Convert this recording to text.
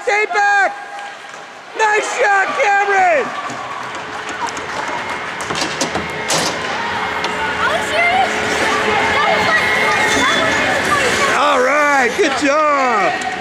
stay back! Nice shot, Cameron! All right, good job!